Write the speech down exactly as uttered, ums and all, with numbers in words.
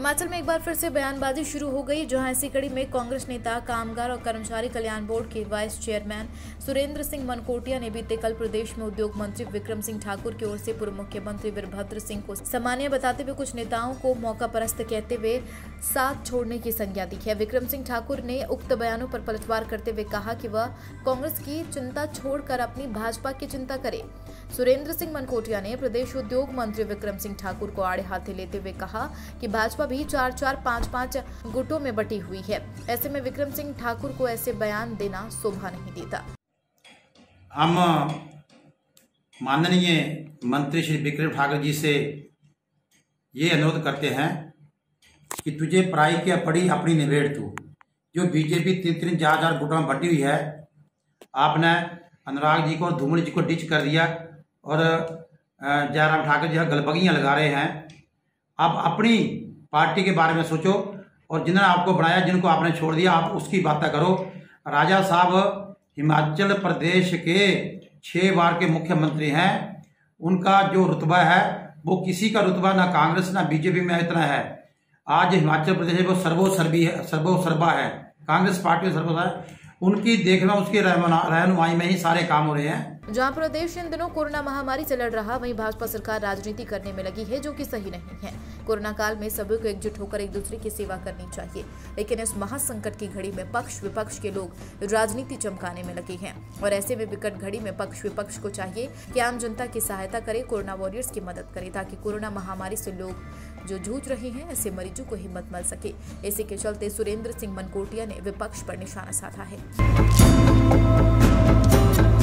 हिमाचल में एक बार फिर से बयानबाजी शुरू हो गई, जहां इसी कड़ी में कांग्रेस नेता, कामगार और कर्मचारी कल्याण बोर्ड के वाइस चेयरमैन सुरेंद्र सिंह मनकोटिया ने बीते कल प्रदेश में उद्योग मंत्री विक्रम सिंह ठाकुर की ओर से पूर्व मुख्यमंत्री वीरभद्र सिंह को सामान्य बताते हुए कुछ नेताओं को मौका परस्त कहते हुए साथ छोड़ने की संज्ञा दी है। विक्रम सिंह ठाकुर ने उक्त बयानों पर पलटवार करते हुए कहा कि वह कांग्रेस की चिंता छोड़कर अपनी भाजपा की चिंता करे। सुरेंद्र सिंह मनकोटिया ने प्रदेश उद्योग मंत्री विक्रम सिंह ठाकुर को आड़े हाथे लेते हुए कहा कि भाजपा भी चार चार पांच पांच गुटों में बटी हुई है। ऐसे में विक्रम सिंह ठाकुर को ऐसे बयान देना शोभा नहीं देता। हम माननीय मंत्री श्री विक्रम ठाकुर जी से ये अनुरोध करते हैं कि तुझे पराई क्या पड़ी अपनी निबेड़ तू। जो बीजेपी तीन तीन चार चार गुटों में बटी हुई है, आपने अनुराग जी को और धूमल जी को डिच कर दिया और जयराम ठाकुर जी गलबगियां लगा रहे हैं। आप अपनी पार्टी के बारे में सोचो और जिन्होंने आपको बनाया, जिनको आपने छोड़ दिया, आप उसकी बातें करो। राजा साहब हिमाचल प्रदेश के छह बार के मुख्यमंत्री हैं। उनका जो रुतबा है वो किसी का रुतबा ना कांग्रेस ना बीजेपी में इतना है। आज हिमाचल प्रदेश वो सर्वोसर्वी है, सर्वोसर्वा है, कांग्रेस पार्टी सर्वोसर्वा है। उनकी देखना, उसकी रहनुमाई में ही सारे काम हो रहे हैं। जहां प्रदेश इन दिनों कोरोना महामारी से लड़ रहा, वहीं भाजपा सरकार राजनीति करने में लगी है, जो कि सही नहीं है। कोरोना काल में सभी को एकजुट होकर एक दूसरे की सेवा करनी चाहिए, लेकिन इस महासंकट की घड़ी में पक्ष विपक्ष के लोग राजनीति चमकाने में लगे हैं। और ऐसे में विकट घड़ी में पक्ष विपक्ष को चाहिए कि आम जनता की सहायता करे, कोरोना वॉरियर्स की मदद करे, ताकि कोरोना महामारी से लोग जो जूझ रहे हैं ऐसे मरीजों को हिम्मत मिल सके। इसी के चलते सुरेंद्र सिंह मनकोटिया ने विपक्ष पर निशाना साधा है।